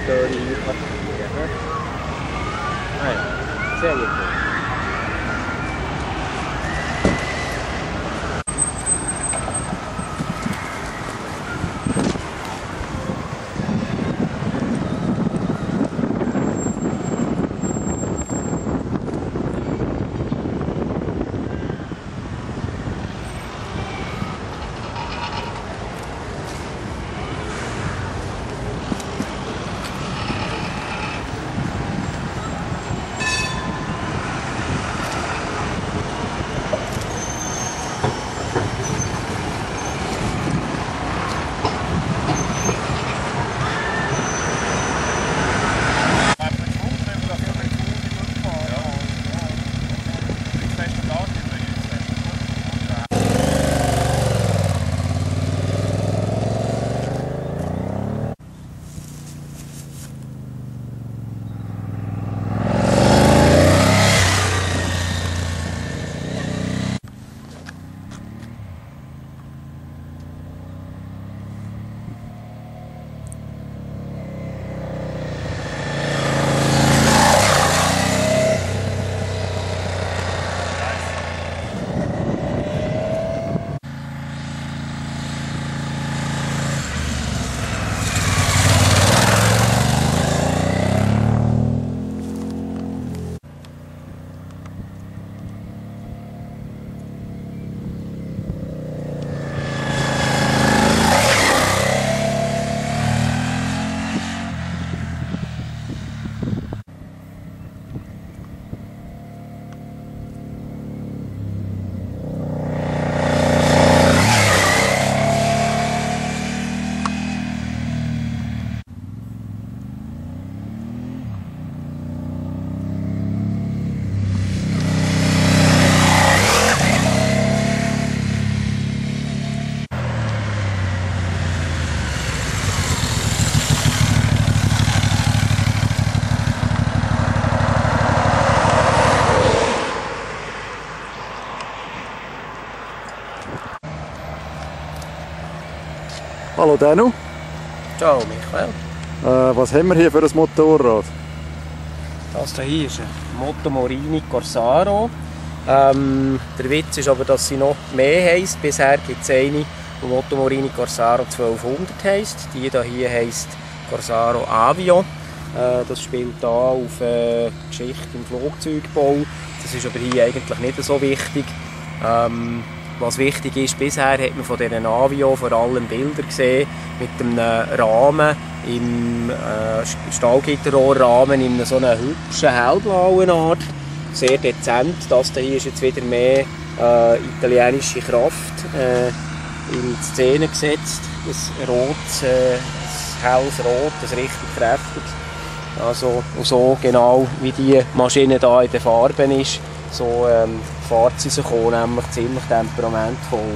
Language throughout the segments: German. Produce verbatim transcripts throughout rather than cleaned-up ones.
Monteure hier parkieren. Ah ja, sehr gut. Hallo Danu. Ciao Michael. Äh, was haben wir hier für ein Motorrad? Das hier ist ein Motomorini Corsaro. Ähm, der Witz ist aber, dass sie noch mehr heisst. Bisher gibt es eine, die Motomorini Corsaro zwölfhundert heisst. Die hier heisst Corsaro Avio. Äh, das spielt hier auf äh, Geschichte im Flugzeugbau. Das ist aber hier eigentlich nicht so wichtig. Ähm, Was wichtig ist, bisher hat man von diesen Avio vor allem Bilder gesehen mit einem Rahmen, im äh, Stahlgitterrohrrahmen in so einer hübschen hellblauen Art. Sehr dezent. Das hier ist jetzt wieder mehr äh, italienische Kraft äh, in Szene gesetzt. Ein rotes, äh, ein helles Rot, ein richtig kräftiges. Also so genau wie die Maschine hier in den Farben ist. So ähm, fährt sie sich auch, nämlich ziemlich temperamentvoll.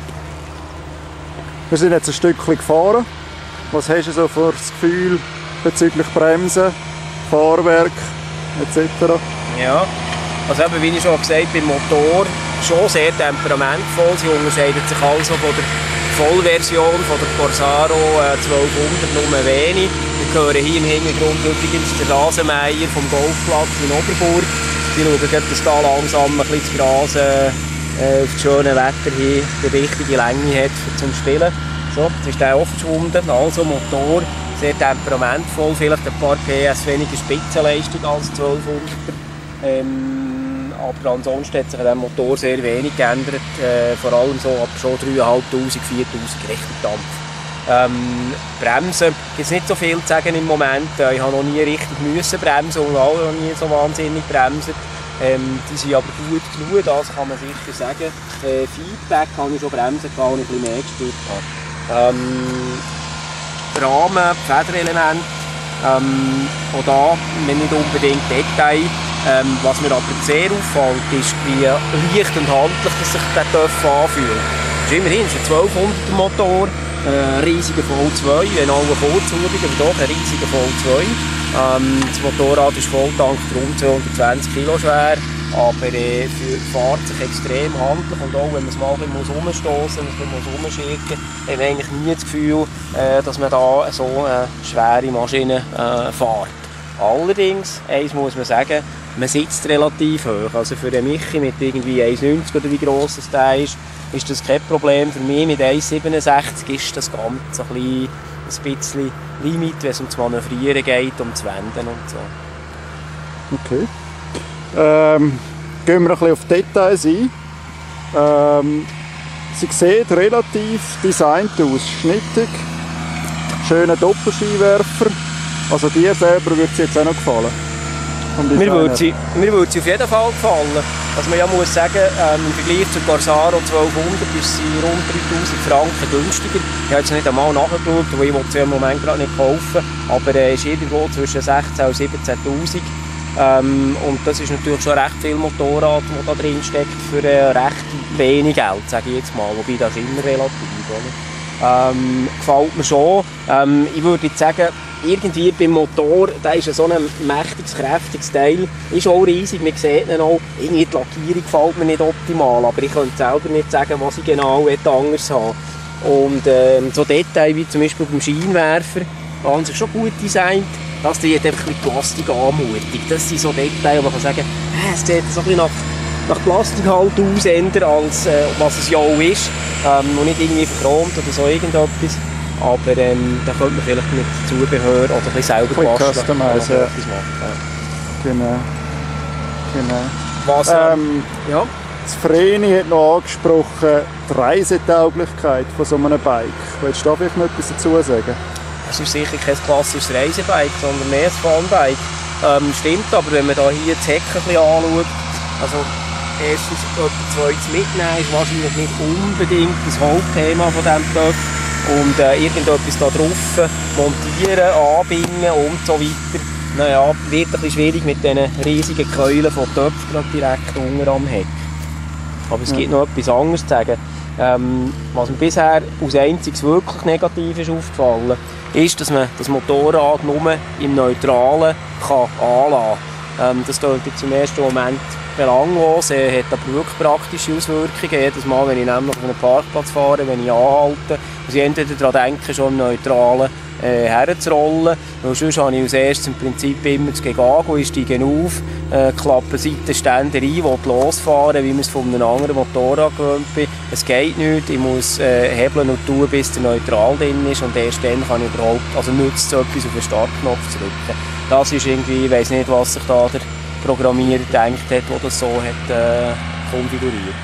Wir sind jetzt ein Stückchen gefahren. Was hast du so für das Gefühl bezüglich Bremsen, Fahrwerk et cetera? Ja, also eben, wie ich schon gesagt habe, beim Motor schon sehr temperamentvoll. Sie unterscheidet sich also von der Vollversion von der Corsaro äh, zwölfhundert nur wenig. Wir hören hier im Hintergrund übrigens den Rasenmäher vom Golfplatz in Oberburg. Die schauen gerade, dass da langsam ein bisschen das Gras äh, auf das schöne Wetter hier die richtige Länge hat für zum Spielen. So, jetzt ist der aufgeschwunden, also Motor, sehr temperamentvoll, vielleicht ein paar P S weniger Spitzenleistung als zwölfhunderter. Ähm, aber ansonsten hat sich an diesem Motor sehr wenig geändert, äh, vor allem so ab schon dreitausendfünfhundert, viertausend richtig Dampf. Ähm, Bremsen gibt es nicht so viel zu sagen im Moment. Ich habe noch nie richtig müssen bremsen und auch noch nie so wahnsinnig bremsen. Ähm, die sind aber gut genug, das kann man sicher sagen. Äh, Feedback habe ich schon bremsen gehabt, und ein bisschen mehr gespürt habe. Ähm, Rahmen, Federelement, ähm, auch da nicht unbedingt Detail. Ähm, was mir aber sehr auffällt, ist, wie leicht und handlich dass sich der Töff anfühlt. Es ist immerhin ein zwölfhunderter Motor. Ein riesiger V zwei, wenn alle vorzügig, aber doch ein riesiger V zwei. Ähm, das Motorrad ist Volltank rund zweihundertzwanzig Kilo schwer. aber äh, für, fährt sich extrem handlich und auch wenn man es mal ein bisschen rumstossen muss, ein bisschen rumschicken muss, hat man eigentlich nie das Gefühl, äh, dass man da so eine schwere Maschine äh, fährt. Allerdings, eins muss man sagen, man sitzt relativ hoch. Also für einen Michi mit irgendwie eins neunzig oder wie gross das da ist, ist das kein Problem. Für mich mit eins siebenundsechzig ist das Ganze ein bisschen, ein bisschen Limit, wenn es ums Manövrieren geht, ums Wenden und so. Okay. Ähm, gehen wir ein bisschen auf Details ein. Ähm, sie sieht relativ designt aus, schnittig, schöner Doppelscheinwerfer. Also dir selber würde sie jetzt auch noch gefallen? Mir würde sie, mir würde sie auf jeden Fall gefallen. Also man ja muss sagen, ähm, im Vergleich zur Corsaro zwölfhundert ist sie rund dreitausend Franken günstiger. Ich habe jetzt nicht einmal nachgeschaut, weil ich sie im Moment gerade nicht kaufen, aber er äh, ist irgendwo zwischen sechzehntausend und siebzehntausend. Ähm, und das ist natürlich schon recht viel Motorrad, das da drin steckt, für äh, recht wenig Geld, sage ich jetzt mal. Wobei das immer relativ, oder? Ähm, gefällt mir schon. Ähm, ich würde jetzt sagen, irgendwie beim Motor, der ist so ein mächtiges, kräftiges Teil, ist auch riesig, man sieht ihn auch. Irgendwie die Lackierung gefällt mir nicht optimal, aber ich könnte selber nicht sagen, was ich genau anders haben will. Und ähm, so Details wie zum Beispiel beim Scheinwerfer, haben sich schon gut designt. Das wird einfach mit Plastik anmutig. Das sind so Details, wo man kann sagen, äh, es sieht so ein bisschen nach, nach Plastik halt aus, eher als äh, was es ja auch ist. Ähm, und nicht irgendwie verchromt oder so irgendetwas. Aber ähm, da könnte man vielleicht mit Zubehör oder ein bisschen selber basteln. Customizen, ja. Genau. Genau. Was, ähm, ja? Das Vreni hat noch angesprochen, die Reisetauglichkeit von so einem Bike. Willst du da vielleicht noch etwas dazu sagen? Es ist sicher kein klassisches Reisebike, sondern mehr ein Funbike. Ähm, stimmt, aber wenn man da hier das Heck ein bisschen anschaut, also erstens etwas Zweites mitnehmen ist wahrscheinlich nicht unbedingt das Hauptthema von diesem T Ö F. Und äh, irgendetwas da drauf montieren, anbinden und so weiter, naja, wird ein bisschen schwierig mit diesen riesigen Keulen von Töpfen gerade direkt unten am Heck. Aber es gibt ja noch etwas anderes zu sagen. Ähm, was mir bisher als einziges wirklich negativ ist aufgefallen, ist, dass man das Motorrad nur im Neutralen kann anlassen kann. Ähm, das klingt jetzt im ersten Moment belanglos, äh, hat aber wirklich praktische Auswirkungen. Jedes Mal, wenn ich nämlich auf einen Parkplatz fahre, wenn ich anhalte, muss ich entweder daran denken, schon im Neutralen äh, herzurollen. Weil sonst habe ich als erstes im Prinzip immer das Gegago, ich steige auf, äh, klappe Seitenständer ein, will losfahren, wie man es von einem anderen Motorrad gewöhnt bin. Es geht nicht, ich muss äh, hebeln und tun, bis der Neutral drin ist und erst dann kann ich überhaupt, also nützt es etwas, auf den Startknopf zu drücken. Das ist irgendwie, ich weiss nicht, was sich da der Programmierer gedacht hat, der das so hat äh, konfiguriert.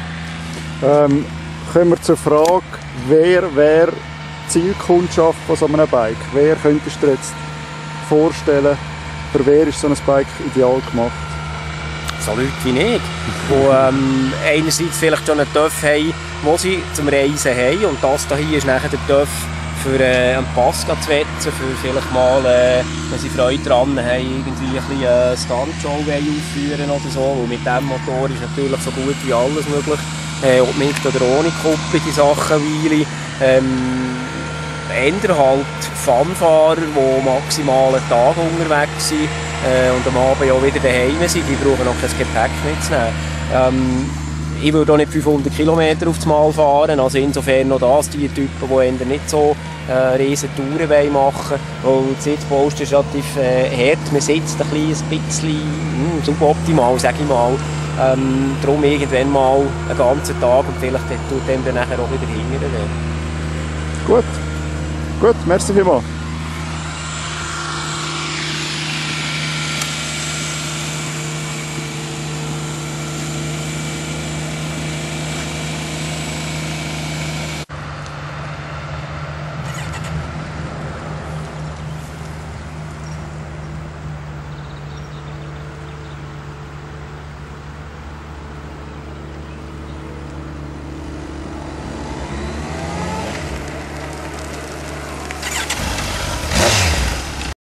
Ähm, kommen wir zur Frage, wer wäre Zielkundschaft von so einem Bike? Wer könntest du dir jetzt vorstellen, für wer ist so ein Bike ideal gemacht? So Leute wie ich, die ähm, einerseits vielleicht schon einen T Ö F haben, den sie zum Reisen haben, und das hier ist nachher der T Ö F für äh, einen Pass zu wetzen, für vielleicht mal, äh, wenn sie Freude daran haben, irgendwie ein bisschen äh, Stuntshow aufführen oder so, weil mit diesem Motor ist natürlich so gut wie alles möglich, äh, ob mit oder ohne Kuppel die Sachen weile. Ähm, Änder halt Funfahrer, die maximal einen Tag unterwegs sind äh, und am Abend ja wieder daheim sind, die brauchen noch kein Gepäck mitzunehmen. Ähm, ich würde auch nicht fünfhundert Kilometer auf das Mal fahren, also insofern noch das, die Typen, die eher nicht so äh, riesen Touren machen wollen, weil die Sitzpost ist relativ äh, hart, man sitzt ein bisschen, ein bisschen mh, suboptimal, sage ich mal. Ähm, darum irgendwann mal einen ganzen Tag und vielleicht tut dem dann nachher auch wieder hingern. Gut, gut, merci vielmals.